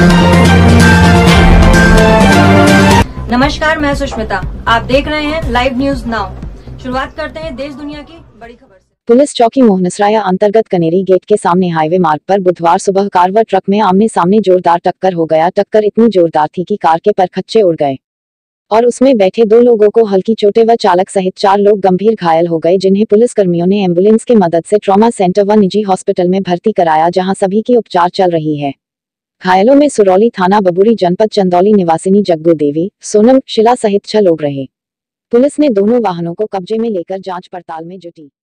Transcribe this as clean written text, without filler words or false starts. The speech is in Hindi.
नमस्कार, मैं सुष्मिता। आप देख रहे हैं लाइव न्यूज नाउ। शुरुआत करते हैं देश दुनिया की बड़ी खबर से। पुलिस चौकी मोहनसराय अंतर्गत कनेरी गेट के सामने हाईवे मार्ग पर बुधवार सुबह कार व ट्रक में आमने सामने जोरदार टक्कर हो गया। टक्कर इतनी जोरदार थी कि कार के परखच्चे उड़ गए और उसमें बैठे 2 लोगों को हल्की चोटें व चालक सहित 4 लोग गंभीर घायल हो गए, जिन्हें पुलिस कर्मियों ने एम्बुलेंस की मदद से ट्रॉमा सेंटर व निजी हॉस्पिटल में भर्ती कराया, जहां सभी की उपचार चल रही है। घायलों में सुरौली थाना बबुरी जनपद चंदौली निवासिनी जग्गू देवी, सोनम, शिला सहित 6 लोग रहे। पुलिस ने दोनों वाहनों को कब्जे में लेकर जांच पड़ताल में जुटी।